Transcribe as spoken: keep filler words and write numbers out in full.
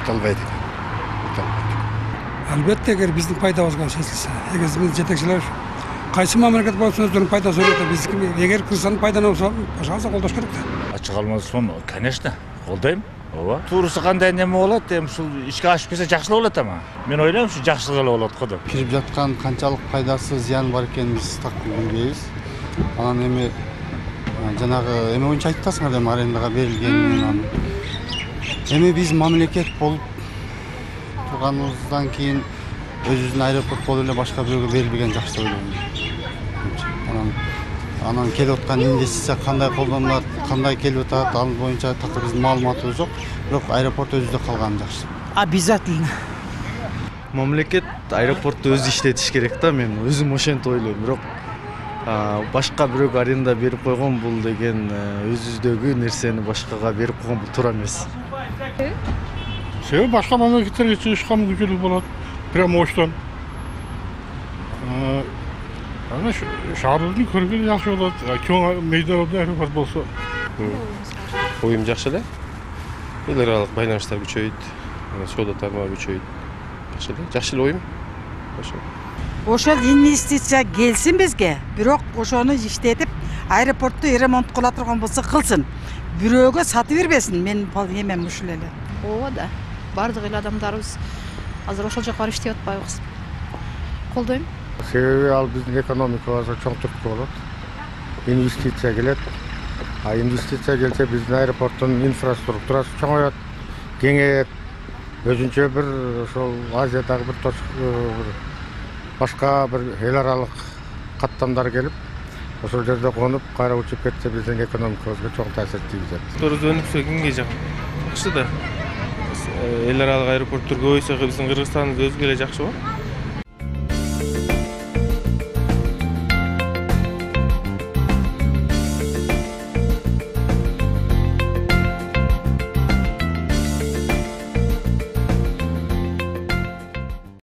өтө албайт экен. Албетте, эгер биздин пайдабызга чечилсе, эгер биздин жетекчилер кайсы мамлекет болсун өздөрүнүн пайдасы өтө биздики, эгер Кыргызстандын пайданы болсо, пожалуйста, колдош керек да. Ачык алмазсың, конечно, колдойм. Ооба. Туурусу кандай неме болот, эми ушул ишке ашып кетсе жакшылык болот ама. Мен ойлойм, ушу жакшылык эле болот го деп. Кирип жаткан канчалык пайдасы, зыяны бар экенин биз так билбейбиз. Анан эми жанагы эме боюнча айтасыңар, эми арендага берилгенин. Эми биз мамлекет болуп турганыбыздан кийин өзүбүздүн аэропорт болуп эле башка бирөөгө берилбеген жакшы деп ойлойм. Анан анан келип аткан инвестиция кандай колдонулат, кандай келип атат, ал боюнча такыр биздин маалыматыбыз жок. Бирок аэропорт өзүдө калганы жакшы. Обязательно. Мамлекет аэропорту өзү иштетиш керек да, мен өзүм ошентип ойлойм. Бирок башка бирөөгө аренда берип койгон бул деген өзүбүздөгү нерсени башкага берип койгон бул туура эмес. Себеби башка мамлекеттерге чыгышка мүмкүнчүлүк болот. Прямо оштон. Ana şahrımızın körgülü yaxşı olur. Çoğun meydanında aeroport bolsa. Oyum yaxşı da. El aralıq baylanışlar güçöyüt. Soda tarmağı güçöyüt. Yaxşı da. Yaxşı oyum. Ошол инвестиция келсин бизге. Бирок ошону иштетип, аэропортду ремонт кыла турган болсо кылсын. Бирөөгө сатып бербесин. Мен эмем ушул эле. Ооба да. Бардык эле адамдарыбыз азыр ошол жака барып иштеп атпайбыз. Колдойм. Себеби ал биздин экономикабызга чоң түрткү болот. Инвестиция келет. А инвестиция келсе биздин аэропорттун инфраструктурасы чоңойот, кеңейет. Өзүнчө бир ошол Азиядагы бир точка башка бир эл аралык каттамдар келип, ошол жерде конуп, кайра учуп кетсе биздин экономикабызга чоң таасир тийгизет. Туруз өнүксө кимге жак? Жакшы да. Эл аралык аэропорттор көбөйсө биздин Кыргызстандын өзүгө эле жакшы го.